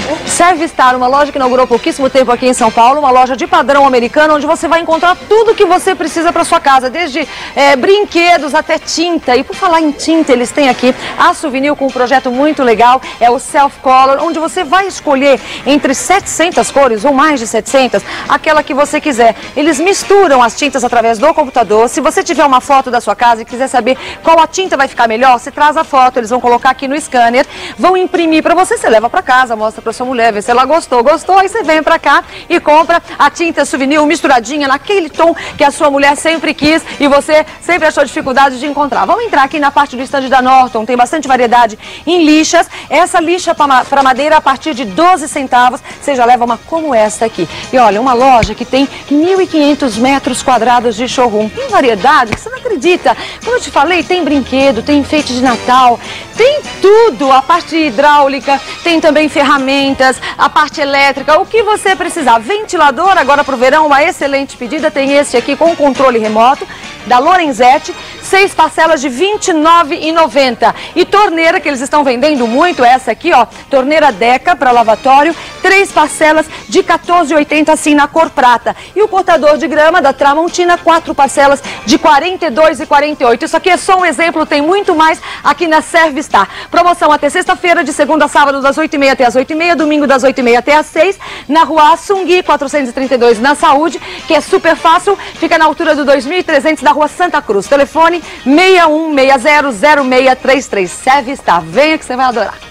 Servistar, uma loja que inaugurou há pouquíssimo tempo aqui em São Paulo, uma loja de padrão americano, onde você vai encontrar tudo que você precisa para sua casa, desde brinquedos até tinta. E por falar em tinta, eles têm aqui a Souvenir com um projeto muito legal, é o Self Color, onde você vai escolher entre 700 cores ou mais de 700, aquela que você quiser. Eles misturam as tintas através do computador. Se você tiver uma foto da sua casa e quiser saber qual a tinta vai ficar melhor, você traz a foto, eles vão colocar aqui no scanner, vão imprimir para você, você leva para casa, mostra para sua mulher, vê se ela gostou, aí você vem para cá e compra a tinta Souvenir misturadinha naquele tom que a sua mulher sempre quis e você sempre achou dificuldade de encontrar. Vamos entrar aqui na parte do estande da Norton, tem bastante variedade em lixas. Essa lixa para madeira a partir de 12 centavos, você já leva uma como esta aqui. E olha, uma loja que tem 1.500 metros quadrados de showroom. Tem variedade que você não acredita. Como eu te falei, tem brinquedo, tem enfeite de Natal, tem tudo. A parte hidráulica, tem também ferramentas, a parte elétrica, o que você precisar. Ventilador, agora para o verão, uma excelente pedida. Tem este aqui com controle remoto, da Lorenzetti, 6 parcelas de R$ 29,90. E torneira, que eles estão vendendo muito, essa aqui, ó, torneira Deca para lavatório, 3 parcelas de R$ 14,80, assim, na cor prata. E o cortador de grama da Tramontina, 4 parcelas de R$ 42,48. Isso aqui é só um exemplo, tem muito mais aqui na Servistar. Promoção até sexta-feira, de segunda a sábado, das 8h30 até as 8h30, domingo das 8h30 até as 6h, na rua Assungui, 432, na Saúde, que é super fácil, fica na altura do 2300 da rua Santa Cruz. Telefone 61600633. Servistar, venha que você vai adorar.